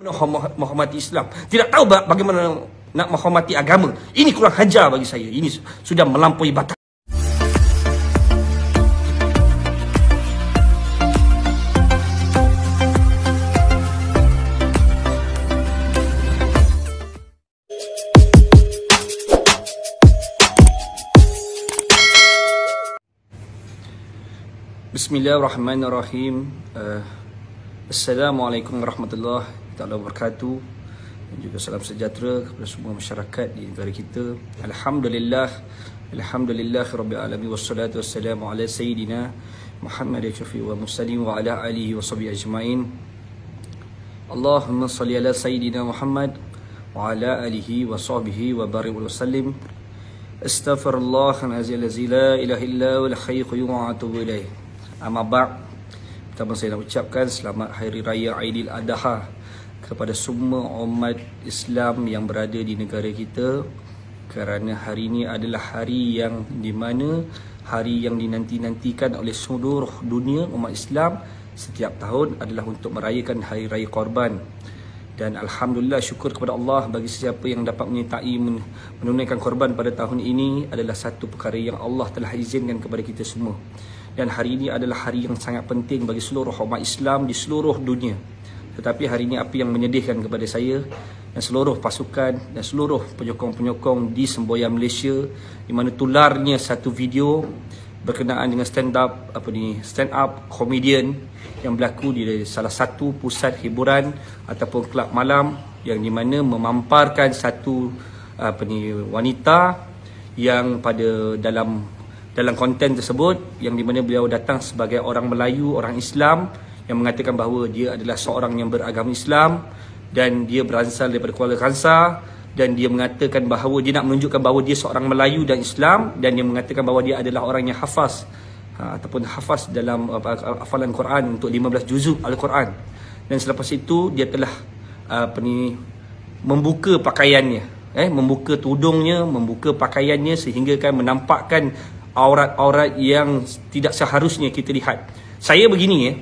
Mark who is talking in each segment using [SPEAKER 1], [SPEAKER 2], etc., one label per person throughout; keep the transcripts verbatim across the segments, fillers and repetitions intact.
[SPEAKER 1] menghormati Islam, tidak tahu bagaimana nak menghormati agama. Ini kurang hajar bagi saya. Ini sudah melampaui batas. Bismillahirrahmanirrahim. uh, Assalamualaikum warahmatullahi wabarakatuh, dan juga salam sejahtera kepada semua masyarakat di negara kita. Alhamdulillah, Alhamdulillah Rabbil Alamin, wassalatu wassalamu ala Sayyidina Muhammad syafi'i wa muslim wa ala alihi wa sahbihi ajma'in. Allahumma salli ala Sayyidina Muhammad wa ala alihi wa sahbihi wa barik wa sallim. Astaghfirullahaladzim la ilaha illa huwal hayyul qayyum wa atubu ilaih. Amma ba'd. Pertama saya nak ucapkan selamat Hari Raya Aidil Adha kepada semua umat Islam yang berada di negara kita, kerana hari ini adalah hari yang di mana hari yang dinanti-nantikan oleh seluruh dunia umat Islam setiap tahun adalah untuk merayakan Hari Raya Korban. Dan Alhamdulillah, syukur kepada Allah bagi sesiapa yang dapat menyertai menunaikan korban pada tahun ini adalah satu perkara yang Allah telah izinkan kepada kita semua. Dan hari ini adalah hari yang sangat penting bagi seluruh umat Islam di seluruh dunia. Tetapi hari ini apa yang menyedihkan kepada saya dan seluruh pasukan dan seluruh penyokong-penyokong di semboyan Malaysia, di mana tularnya satu video berkenaan dengan stand up apa ni stand up komedian yang berlaku di salah satu pusat hiburan ataupun kelab malam, yang di mana memamparkan satu apa ni wanita yang pada dalam dalam konten tersebut, yang di mana beliau datang sebagai orang Melayu, orang Islam, yang mengatakan bahawa dia adalah seorang yang beragama Islam dan dia berasal daripada keluarga Khansa, dan dia mengatakan bahawa dia nak menunjukkan bahawa dia seorang Melayu dan Islam, dan dia mengatakan bahawa dia adalah orang yang hafaz ha, ataupun hafaz dalam uh, hafalan Quran untuk lima belas juzuk Al-Quran. Dan selepas itu dia telah uh, apa ni membuka pakaiannya, eh membuka tudungnya, membuka pakaiannya sehingga kan menampakkan aurat-aurat yang tidak seharusnya kita lihat. Saya begini ya,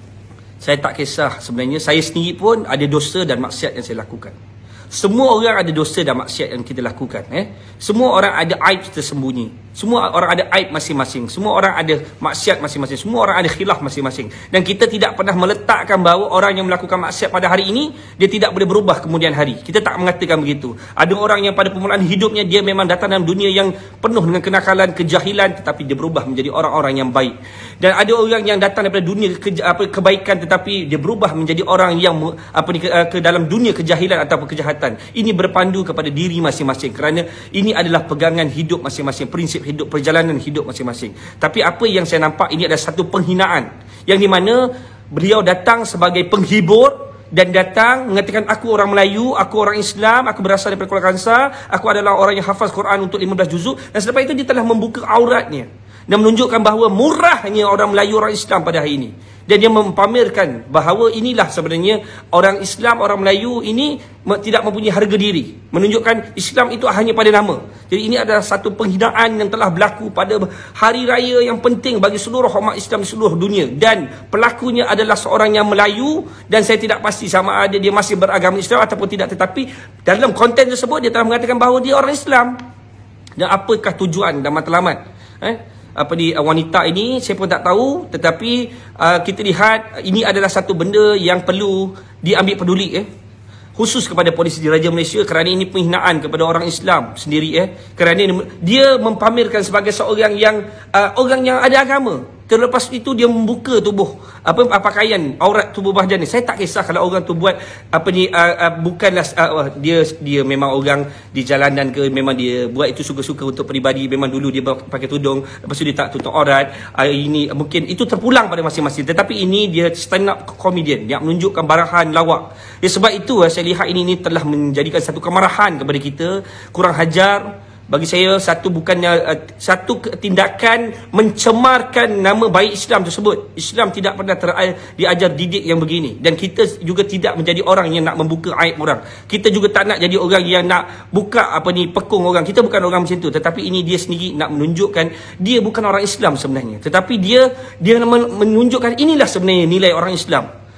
[SPEAKER 1] saya tak kisah sebenarnya, saya sendiri pun ada dosa dan maksiat yang saya lakukan. Semua orang ada dosa dan maksiat yang kita lakukan. Eh? Semua orang ada aib tersembunyi. Semua orang ada aib masing-masing. Semua orang ada maksiat masing-masing. Semua orang ada khilaf masing-masing. Dan kita tidak pernah meletakkan bahawa orang yang melakukan maksiat pada hari ini, dia tidak boleh berubah kemudian hari. Kita tak mengatakan begitu. Ada orang yang pada permulaan hidupnya dia memang datang dalam dunia yang penuh dengan kenakalan, kejahilan, tetapi dia berubah menjadi orang-orang yang baik. Dan ada orang yang datang daripada dunia ke, apa, kebaikan, tetapi dia berubah menjadi orang yang apa ni, ke, ke dalam dunia kejahilan ataupun kejahatan. Ini berpandu kepada diri masing-masing, kerana ini adalah pegangan hidup masing-masing, prinsip hidup, perjalanan hidup masing-masing. Tapi apa yang saya nampak ini adalah satu penghinaan, yang di mana beliau datang sebagai penghibur dan datang mengatakan aku orang Melayu, aku orang Islam, aku berasal daripada keluarga Khansa, aku adalah orang yang hafaz Quran untuk lima belas juzuk, dan selepas itu dia telah membuka auratnya dan menunjukkan bahawa murahnya orang Melayu, orang Islam pada hari ini. Dan dia mempamerkan bahawa inilah sebenarnya orang Islam, orang Melayu ini tidak mempunyai harga diri. Menunjukkan Islam itu hanya pada nama. Jadi ini adalah satu penghinaan yang telah berlaku pada hari raya yang penting bagi seluruh umat Islam di seluruh dunia. Dan pelakunya adalah seorang yang Melayu, dan saya tidak pasti sama ada dia masih beragama Islam ataupun tidak. Tetapi dalam konten tersebut dia telah mengatakan bahawa dia orang Islam. Dan apakah tujuan dan matlamat eh? apa di wanita ini saya pun tak tahu, tetapi uh, kita lihat ini adalah satu benda yang perlu diambil peduli eh khusus kepada Polis Diraja Malaysia, kerana ini penghinaan kepada orang Islam sendiri eh kerana dia mempamerkan sebagai seorang yang uh, orang yang ada agama. Terlepas itu dia membuka tubuh apa pakaian aurat tubuh bahagian ni. Saya tak kisah kalau orang tu buat apa ni uh, uh, bukanlah uh, dia dia memang orang di jalanan ke, memang dia buat itu suka-suka untuk peribadi, memang dulu dia pakai tudung, lepas tu dia tak tutup aurat. Uh, ini mungkin itu terpulang pada masing-masing, tetapi ini dia stand up comedian yang menunjukkan barahan lawak. Ya, sebab itu uh, saya lihat ini, ini telah menjadikan satu kemarahan kepada kita, kurang hajar. Bagi saya satu bukannya uh, satu tindakan mencemarkan nama baik Islam tersebut. Islam tidak pernah ter, diajar didik yang begini, dan kita juga tidak menjadi orang yang nak membuka aib orang. Kita juga tak nak jadi orang yang nak buka apa ni pekung orang. Kita bukan orang macam tu, tetapi ini dia sendiri nak menunjukkan dia bukan orang Islam sebenarnya, tetapi dia dia menunjukkan inilah sebenarnya nilai orang Islam.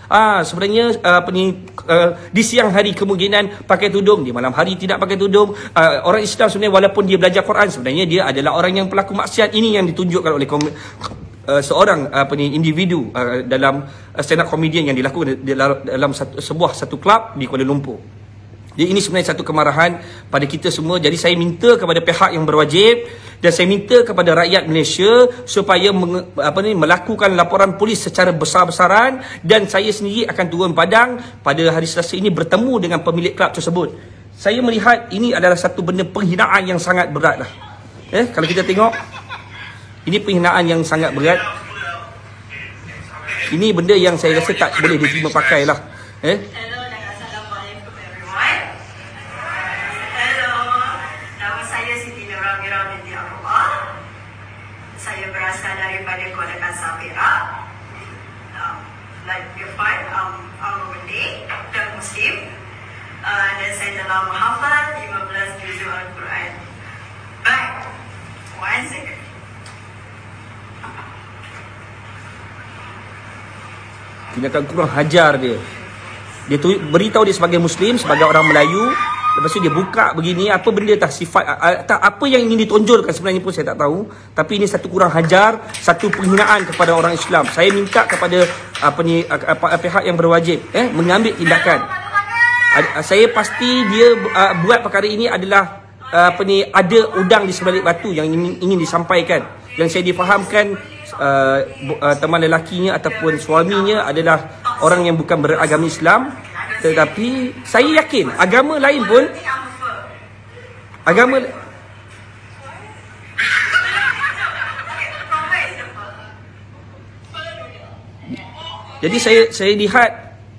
[SPEAKER 1] Ah, sebenarnya uh, apa ni uh, di siang hari kemungkinan pakai tudung, di malam hari tidak pakai tudung. Uh, orang Islam sebenarnya walaupun dia belajar Quran, sebenarnya dia adalah orang yang pelaku maksiat. Ini yang ditunjukkan oleh uh, seorang uh, apa ni individu uh, dalam uh, stand up comedian yang dilakukan dalam, dalam satu, sebuah satu klub di Kuala Lumpur. Jadi ini sebenarnya satu kemarahan pada kita semua. Jadi saya minta kepada pihak yang berwajib dan saya minta kepada rakyat Malaysia supaya meng, apa ni, melakukan laporan polis secara besar-besaran, dan saya sendiri akan turun padang pada hari Selasa ini bertemu dengan pemilik kelab tersebut. Saya melihat ini adalah satu benda penghinaan yang sangat berat lah. Eh, kalau kita tengok, ini penghinaan yang sangat berat. Ini benda yang saya rasa tak boleh diterima pakai lah. Eh.
[SPEAKER 2] Saya berasal daripada Kuala Kasabira. Um, like you're fine, um, I'm a Malay dan Muslim. Uh, dan saya telah menghafal lima belas juzul Al-Quran. Baik, one second.
[SPEAKER 1] Tindakan kurang hajar dia. Dia tu beritahu dia sebagai Muslim, sebagai orang Melayu. Lepas tu dia buka begini, apa benda tak sifat, tak apa yang ingin ditonjolkan sebenarnya pun saya tak tahu. Tapi ini satu kurang hajar, satu penghinaan kepada orang Islam. Saya minta kepada apa ni apa, pihak yang berwajib eh mengambil tindakan. Saya pasti dia uh, buat perkara ini adalah uh, apa ni ada udang di sebalik batu yang ingin, ingin disampaikan. Dan saya difahamkan uh, uh, teman lelakinya ataupun suaminya adalah orang yang bukan beragama Islam. Tetapi saya yakin agama lain pun agama jadi saya saya lihat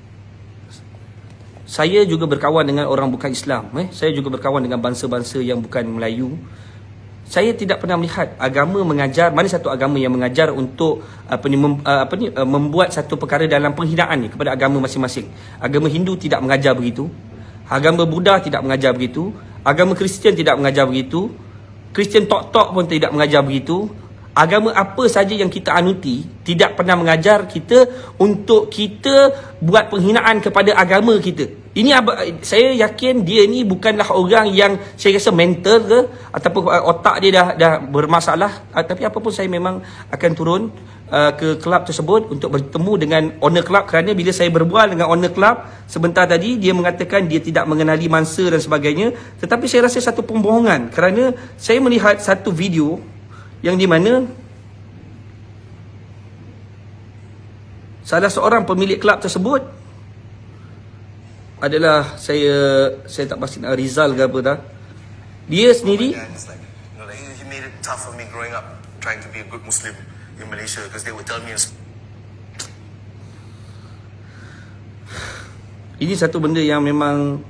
[SPEAKER 1] saya juga berkawan dengan orang bukan Islam, eh saya juga berkawan dengan bangsa-bangsa yang bukan Melayu. Saya tidak pernah melihat agama mengajar, mana satu agama yang mengajar untuk apa ni, mem, apa ni membuat satu perkara dalam penghinaan ni kepada agama masing-masing. Agama Hindu tidak mengajar begitu. Agama Buddha tidak mengajar begitu. Agama Kristian tidak mengajar begitu. Kristian tok-tok pun tidak mengajar begitu. Agama apa saja yang kita anuti tidak pernah mengajar kita untuk kita buat penghinaan kepada agama kita. Ini saya yakin dia ni bukanlah orang yang saya rasa mental ke ataupun otak dia dah dah bermasalah. Tapi apa pun saya memang akan turun uh, ke kelab tersebut untuk bertemu dengan owner kelab, kerana bila saya berbual dengan owner kelab sebentar tadi, dia mengatakan dia tidak mengenali mangsa dan sebagainya. Tetapi saya rasa satu pembohongan, kerana saya melihat satu video yang di mana salah seorang pemilik kelab tersebut adalah saya saya tak pasti nak Rizal ke apa dah. Dia sendiri
[SPEAKER 3] he made it tough for me growing up trying to be a good Muslim in Malaysia because they would tell me
[SPEAKER 1] ini satu benda yang memang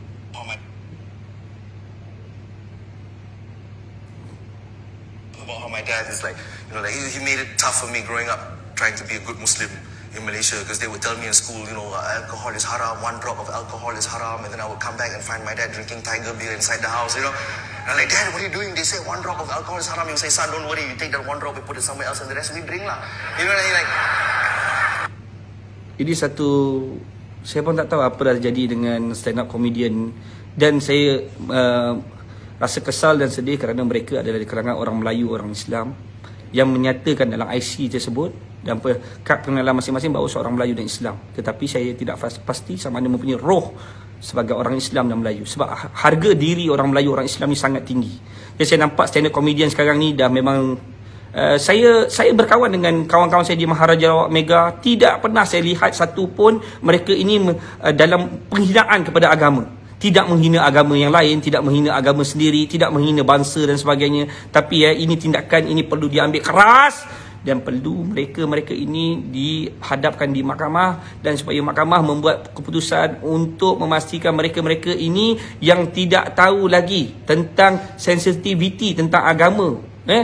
[SPEAKER 3] about how my dad is like, you know, like he made it tough for me growing up trying to be a good Muslim in Malaysia because they would tell me in school, you know, alcohol is haram, one drop of alcohol is haram, and then I would come back and find my dad drinking Tiger beer inside the house, you know. And I'm like, Dad, what are you doing? They say one drop of alcohol is haram. You say, son, don't worry, you take that one drop, you put it somewhere else, and the rest we drink lah. You know what I mean? Like,
[SPEAKER 1] ini satu, saya pun tak tahu apa dah terjadi dengan stand up comedian, dan saya uh, rasa kesal dan sedih kerana mereka adalah di kalangan orang Melayu, orang Islam yang menyatakan dalam I C tersebut dan kad pengenalan masing-masing bahawa seorang Melayu dan Islam. Tetapi saya tidak pasti sama ada mempunyai roh sebagai orang Islam dan Melayu, sebab harga diri orang Melayu, orang Islam ni sangat tinggi. Jadi saya nampak stand up comedian sekarang ni dah memang uh, saya saya berkawan dengan kawan-kawan saya di Maharaja Rawak Mega, tidak pernah saya lihat satu pun mereka ini uh, dalam penghinaan kepada agama. Tidak menghina agama yang lain, tidak menghina agama sendiri, tidak menghina bangsa dan sebagainya. Tapi ya, ini tindakan ini perlu diambil keras dan perlu mereka-mereka ini dihadapkan di mahkamah, dan supaya mahkamah membuat keputusan untuk memastikan mereka-mereka ini yang tidak tahu lagi tentang sensitiviti tentang agama, eh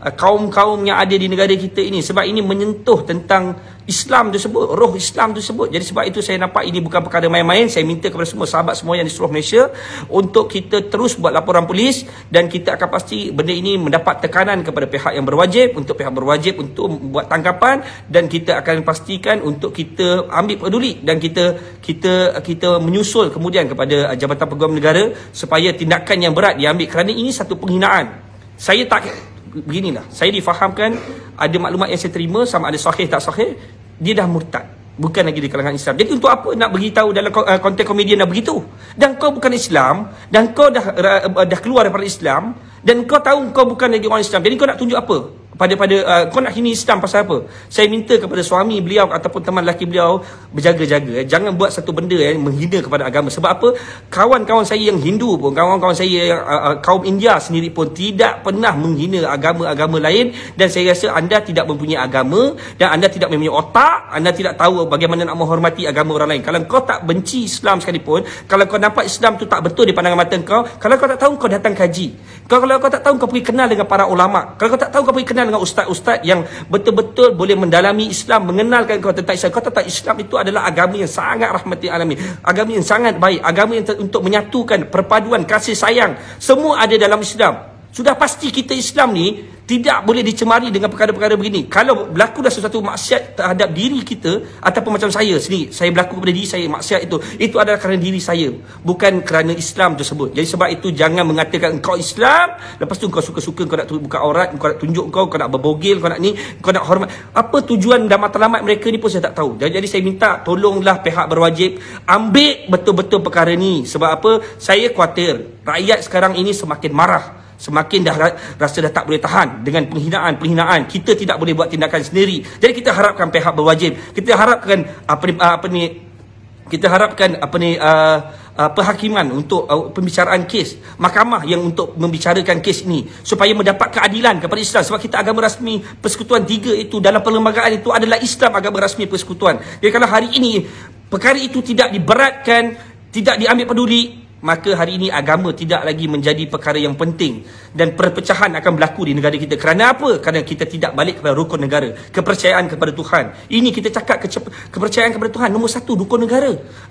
[SPEAKER 1] uh, kaum-kaum yang ada di negara kita ini, sebab ini menyentuh tentang Islam tersebut, roh Islam tersebut. Jadi sebab itu saya nampak ini bukan perkara main-main. Saya minta kepada semua sahabat semua yang di seluruh Malaysia untuk kita terus buat laporan polis, dan kita akan pasti benda ini mendapat tekanan kepada pihak yang berwajib, untuk pihak berwajib untuk buat tangkapan, dan kita akan pastikan untuk kita ambil peduli, dan kita kita kita menyusul kemudian kepada Jabatan Peguam Negara supaya tindakan yang berat diambil, kerana ini satu penghinaan. Saya tak beginilah, saya difahamkan ada maklumat yang saya terima, sama ada sahih tak sahih, dia dah murtad, bukan lagi di kalangan Islam. Jadi untuk apa nak beritahu dalam konten komedian dah begitu? Dan kau bukan Islam, dan kau dah dah keluar daripada Islam, dan kau tahu kau bukan lagi orang Islam. Jadi kau nak tunjuk apa? Pada pada uh, kau nak hina Islam pasal apa? Saya minta kepada suami beliau ataupun teman lelaki beliau berjaga-jaga, eh. jangan buat satu benda yang eh, menghina kepada agama. Sebab apa? Kawan-kawan saya yang Hindu pun, kawan-kawan saya yang uh, uh, kaum India sendiri pun tidak pernah menghina agama-agama lain, dan saya rasa anda tidak mempunyai agama, dan anda tidak mempunyai otak, anda tidak tahu bagaimana nak menghormati agama orang lain. Kalau kau tak benci Islam sekalipun, kalau kau nampak Islam tu tak betul di pandangan mata kau, kalau kau tak tahu, kau datang kaji. Kau, kalau kau tak tahu, kau pergi kenal dengan para ulama. Kalau kau tak tahu, kau pergi kenal dengan ustaz-ustaz yang betul-betul boleh mendalami Islam, mengenalkan kau tentang Islam. Kau tahu tak, Islam itu adalah agama yang sangat rahmatil alamin, agama yang sangat baik, agama yang untuk menyatukan, perpaduan, kasih sayang, semua ada dalam Islam. Sudah pasti kita Islam ni tidak boleh dicemari dengan perkara-perkara begini. Kalau berlaku dah sesuatu maksiat terhadap diri kita, ataupun macam saya sendiri, saya berlaku kepada diri saya maksiat itu, itu adalah kerana diri saya, bukan kerana Islam tersebut. Jadi sebab itu jangan mengatakan engkau Islam, lepas tu kau suka-suka kau nak buka aurat, kau nak tunjuk kau, kau nak berbogel, kau nak ni, kau nak hormat. Apa tujuan dan matlamat mereka ni pun saya tak tahu. Jadi, jadi saya minta tolonglah pihak berwajib ambil betul-betul perkara ni. Sebab apa? Saya khawatir rakyat sekarang ini semakin marah, semakin dah rasa dah tak boleh tahan dengan penghinaan-penghinaan. Kita tidak boleh buat tindakan sendiri. Jadi kita harapkan pihak berwajib, kita harapkan apa ni, apa ni kita harapkan apa ni uh, uh, perhakiman untuk uh, pembicaraan kes, mahkamah yang untuk membicarakan kes ini supaya mendapat keadilan kepada Islam. Sebab kita agama rasmi Persekutuan tiga itu dalam perlembagaan itu adalah Islam, agama rasmi persekutuan. Jadi kalau hari ini perkara itu tidak diberatkan, tidak diambil peduli, maka hari ini agama tidak lagi menjadi perkara yang penting, dan perpecahan akan berlaku di negara kita. Kerana apa? Kerana kita tidak balik kepada rukun negara, kepercayaan kepada Tuhan. Ini kita cakap ke kepercayaan kepada Tuhan, nombor satu rukun negara.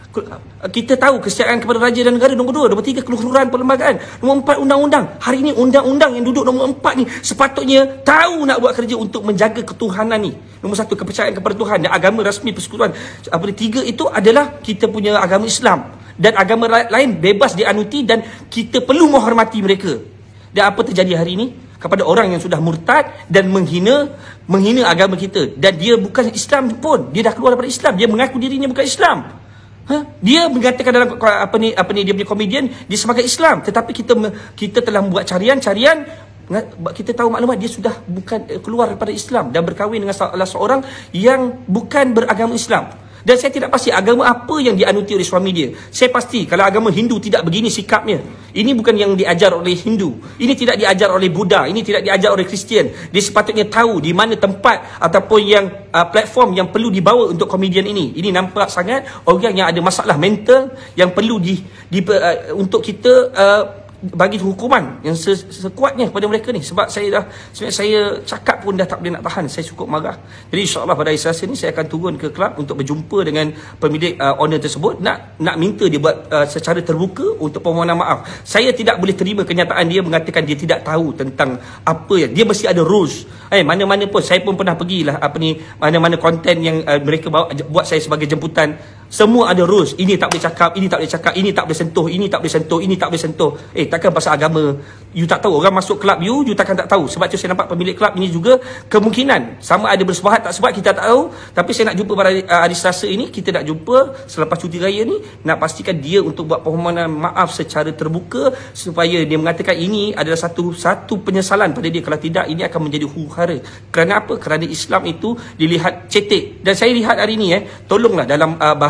[SPEAKER 1] Kita tahu kepercayaan kepada raja dan negara nombor dua, nombor tiga keluhuran perlembagaan, nombor empat undang-undang. Hari ini undang-undang yang duduk nombor empat ni sepatutnya tahu nak buat kerja untuk menjaga ketuhanan ni. Nombor satu kepercayaan kepada Tuhan, dan agama rasmi persekutuan apa tiga itu adalah kita punya agama Islam, dan agama lain bebas dianuti, dan kita perlu menghormati mereka. Dan apa terjadi hari ini kepada orang yang sudah murtad dan menghina menghina agama kita, dan dia bukan Islam pun, dia dah keluar daripada Islam, dia mengaku dirinya bukan Islam. Ha? Dia mengatakan dalam apa ni apa ni dia punya komedian dia sebagai Islam, tetapi kita kita telah membuat carian-carian, kita tahu maklumat dia sudah bukan keluar daripada Islam dan berkahwin dengan salah seorang yang bukan beragama Islam. Dan saya tidak pasti agama apa yang dianuti oleh suami dia. Saya pasti kalau agama Hindu tidak begini sikapnya. Ini bukan yang diajar oleh Hindu. Ini tidak diajar oleh Buddha. Ini tidak diajar oleh Kristian. Dia sepatutnya tahu di mana tempat ataupun yang uh, platform yang perlu dibawa untuk komedian ini. Ini nampak sangat orang yang ada masalah mental yang perlu di, di uh, untuk kita uh, bagi hukuman yang sekuatnya kepada mereka ni. Sebab saya dah sebenarnya saya cakap pun dah tak boleh nak tahan, saya cukup marah. Jadi insya-Allah pada hari Selasa ni saya akan turun ke kelab untuk berjumpa dengan pemilik uh, owner tersebut, nak nak minta dia buat uh, secara terbuka untuk permohonan maaf. Saya tidak boleh terima kenyataan dia mengatakan dia tidak tahu tentang apa yang dia mesti ada rules. Eh mana-mana pun saya pun pernah pergilah apa ni mana-mana konten yang uh, mereka bawa buat saya sebagai jemputan, semua ada rules. Ini tak boleh cakap, ini tak boleh cakap, ini tak boleh sentuh, ini tak boleh sentuh, ini tak boleh sentuh. Eh takkan pasal agama you tak tahu, orang masuk kelab you you takkan tak tahu. Sebab tu saya nampak pemilik kelab ini juga kemungkinan sama ada bersepahat tak sepahat kita tak tahu, tapi saya nak jumpa pada hari, hari Selasa ini, kita nak jumpa selepas cuti raya ni, nak pastikan dia untuk buat permohonan maaf secara terbuka supaya dia mengatakan ini adalah satu satu penyesalan pada dia. Kalau tidak ini akan menjadi huru-hara. Kerana apa? Kerana Islam itu dilihat cetek. Dan saya lihat hari ini eh tolonglah dalam uh, bahagian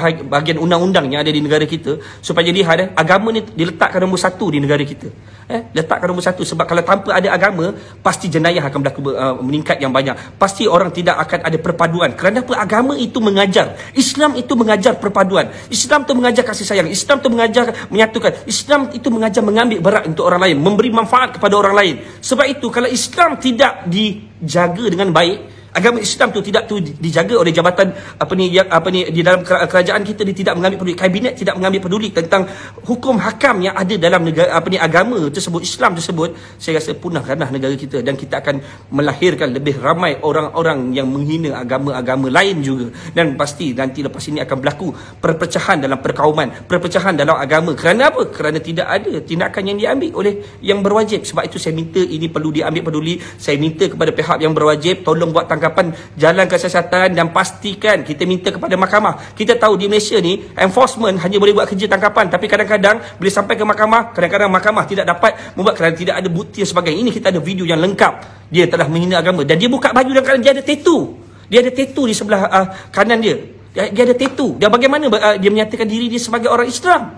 [SPEAKER 1] bahagian undang-undang yang ada di negara kita supaya dilihat eh, agama ni diletakkan nombor satu di negara kita. Eh, letakkan nombor satu sebab kalau tanpa ada agama pasti jenayah akan berlaku uh, meningkat yang banyak. Pasti orang tidak akan ada perpaduan. Kerana apa? Agama itu mengajar. Islam itu mengajar perpaduan. Islam itu mengajar kasih sayang. Islam itu mengajar menyatukan. Islam itu mengajar mengambil berat untuk orang lain, memberi manfaat kepada orang lain. Sebab itu kalau Islam tidak dijaga dengan baik, agama Islam tu tidak tu dijaga oleh jabatan apa ni yang apa ni di dalam kerajaan kita, dia tidak mengambil peduli, kabinet tidak mengambil peduli tentang hukum hakam yang ada dalam negara apa ni agama tersebut, Islam tersebut, saya rasa punahkanlah negara kita dan kita akan melahirkan lebih ramai orang-orang yang menghina agama-agama lain juga. Dan pasti nanti lepas ini akan berlaku perpecahan dalam perkauman, perpecahan dalam agama. Kerana apa? Kerana tidak ada tindakan yang diambil oleh yang berwajib. Sebab itu saya minta ini perlu diambil peduli. Saya minta kepada pihak yang berwajib tolong buat tangkap jalan kesiasatan dan pastikan. Kita minta kepada mahkamah. Kita tahu di Malaysia ni enforcement hanya boleh buat kerja tangkapan, tapi kadang-kadang bila sampai ke mahkamah, kadang-kadang mahkamah tidak dapat membuat kerana tidak ada bukti dan sebagainya. Ini kita ada video yang lengkap dia telah menghina agama dan dia buka baju dan dia ada tattoo. Dia ada tattoo di sebelah uh, kanan dia. dia. Dia ada tattoo. Dan bagaimana uh, dia menyatakan diri dia sebagai orang Islam?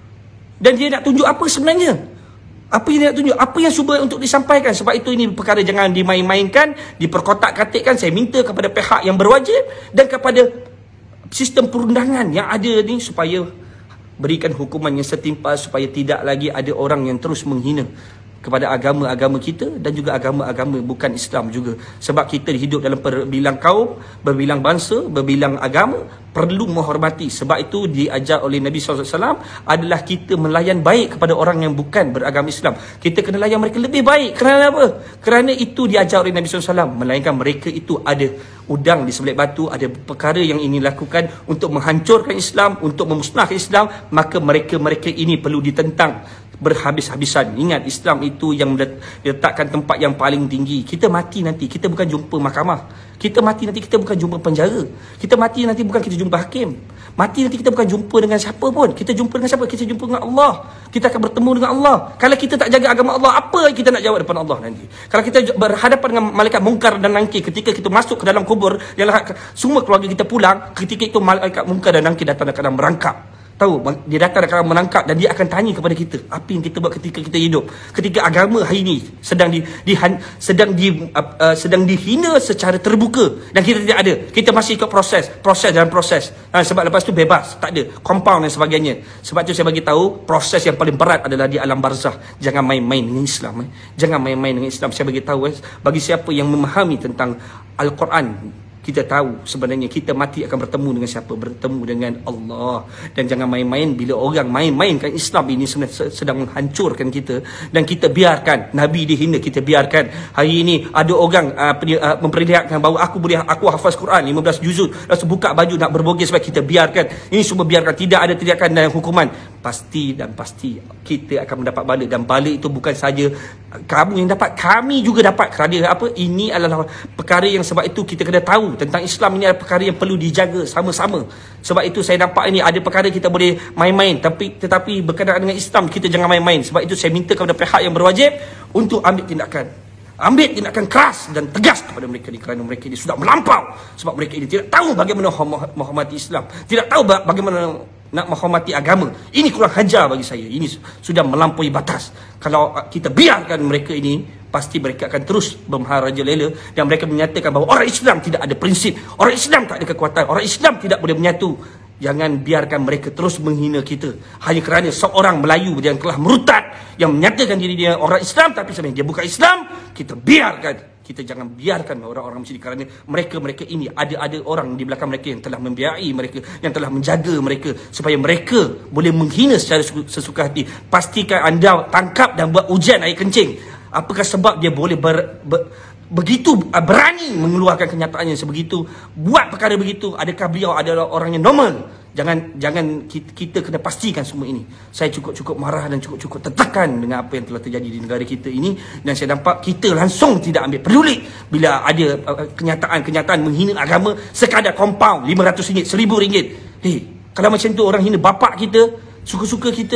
[SPEAKER 1] Dan dia nak tunjuk apa sebenarnya? Apa yang dia nak tunjuk? Apa yang cuba untuk disampaikan? Sebab itu ini perkara jangan dimain-mainkan, diperkotak-katikkan. Saya minta kepada pihak yang berwajib dan kepada sistem perundangan yang ada ni supaya berikan hukuman yang setimpal supaya tidak lagi ada orang yang terus menghina kepada agama-agama kita dan juga agama-agama bukan Islam juga. Sebab kita hidup dalam berbilang kaum, berbilang bangsa, berbilang agama, perlu menghormati. Sebab itu diajar oleh Nabi sallallahu alaihi wasallam adalah kita melayan baik kepada orang yang bukan beragama Islam. Kita kena layan mereka lebih baik. Kerana apa? Kerana itu diajar oleh Nabi sallallahu alaihi wasallam. Melainkan mereka itu ada udang di sebelah batu, ada perkara yang ingin lakukan untuk menghancurkan Islam, untuk memusnahkan Islam, maka mereka-mereka ini perlu ditentang berhabis-habisan. Ingat, Islam itu yang diletakkan tempat yang paling tinggi. Kita mati nanti, kita bukan jumpa mahkamah. Kita mati nanti, kita bukan jumpa penjara. Kita mati nanti, bukan kita jumpa hakim. Mati nanti, kita bukan jumpa dengan siapa pun. Kita jumpa dengan siapa? Kita jumpa dengan Allah. Kita akan bertemu dengan Allah. Kalau kita tak jaga agama Allah, apa yang kita nak jawab depan Allah nanti? Kalau kita berhadapan dengan malaikat mungkar dan nangkir, ketika kita masuk ke dalam kubur, ialah semua keluarga kita pulang, ketika itu malaikat mungkar dan nangkir datang dalam merangkap. Tahu, dia datang akan menangkap dan dia akan tanya kepada kita apa yang kita buat ketika kita hidup. Ketika agama hari ini sedang di, di sedang di uh, sedang dihina secara terbuka dan kita tidak ada. Kita masih ikut proses, proses dan proses. Ha, sebab lepas tu bebas, tak ada compound dan sebagainya. Sebab tu saya bagi tahu proses yang paling berat adalah di alam barzah. Jangan main-main dengan Islam. Eh. Jangan main-main dengan Islam. Saya bagi tahu eh, bagi siapa yang memahami tentang Al-Quran, kita tahu sebenarnya kita mati akan bertemu dengan siapa? Bertemu dengan Allah. Dan jangan main-main. Bila orang main-mainkan Islam ini sebenarnya sedang menghancurkan kita. Dan kita biarkan Nabi dihina, kita biarkan. Hari ini ada orang uh, uh, memperlihatkan bahawa aku boleh aku hafaz Quran lima belas juzud, lepas buka baju nak berbogel, sebab kita biarkan. Ini semua biarkan. Tidak ada tindakan dan hukuman. Pasti dan pasti kita akan mendapat bala. Dan bala itu bukan saja kamu yang dapat, kami juga dapat. Kerana apa? Ini adalah perkara yang sebab itu kita kena tahu tentang Islam. Ini adalah perkara yang perlu dijaga sama-sama. Sebab itu saya nampak ini ada perkara kita boleh main-main, tapi tetapi berkenaan dengan Islam kita jangan main-main. Sebab itu saya minta kepada pihak yang berwajib untuk ambil tindakan. Ambil tindakan keras dan tegas kepada mereka ini, kerana mereka ini sudah melampau. Sebab mereka ini tidak tahu bagaimana menghormati Islam, tidak tahu bagaimana nak menghormati agama. Ini kurang hajar bagi saya. Ini sudah melampaui batas. Kalau kita biarkan mereka ini, pasti mereka akan terus bermaharajalela dan mereka menyatakan bahawa orang Islam tidak ada prinsip, orang Islam tak ada kekuatan, orang Islam tidak boleh menyatu. Jangan biarkan mereka terus menghina kita hanya kerana seorang Melayu yang telah merutat, yang menyatakan diri dia orang Islam tapi sebenarnya dia bukan Islam. Kita biarkan. Kita jangan biarkan orang-orang macam ini, kerana mereka-mereka ini ada-ada orang di belakang mereka yang telah membiayai mereka, yang telah menjaga mereka supaya mereka boleh menghina secara sesuka hati. Pastikan anda tangkap dan buat ujian air kencing. Apakah sebab dia boleh ber, ber, begitu berani mengeluarkan kenyataan yang sebegitu, buat perkara begitu? Adakah beliau adalah orang yang normal? Jangan jangan kita, kita kena pastikan semua ini. Saya cukup-cukup marah dan cukup-cukup tertekan dengan apa yang telah terjadi di negara kita ini, dan saya nampak kita langsung tidak ambil peduli bila ada kenyataan-kenyataan menghina agama sekadar compound lima ratus ringgit, seribu ringgit. Hei, kalau macam tu orang hina bapak kita, suka-suka kita,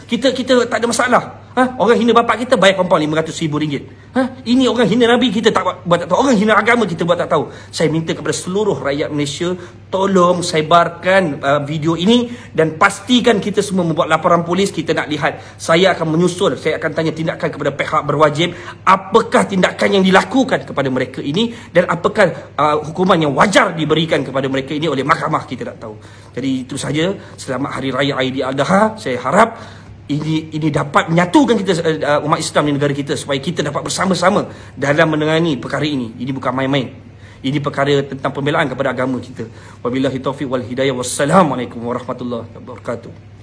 [SPEAKER 1] Kita kita tak ada masalah. Ha? Orang hina bapak kita bayar kompon lima ratus ribu ringgit. Ha? Ini orang hina Nabi kita tak buat tak tahu. Orang hina agama kita buat tak tahu. Saya minta kepada seluruh rakyat Malaysia, tolong sebarkan uh, video ini dan pastikan kita semua membuat laporan polis. Kita nak lihat. Saya akan menyusul, saya akan tanya tindakan kepada pihak berwajib, apakah tindakan yang dilakukan kepada mereka ini dan apakah uh, hukuman yang wajar diberikan kepada mereka ini oleh mahkamah. Kita tak tahu. Jadi itu saja. Selamat Hari Raya Aidiladha. Saya harap ini ini dapat menyatukan kita uh, umat Islam di negara kita supaya kita dapat bersama-sama dalam menangani perkara ini. Ini bukan main-main. Ini perkara tentang pembelaan kepada agama kita. Wabillahi taufiq wal hidayah. Wassalamualaikum warahmatullahi wabarakatuh.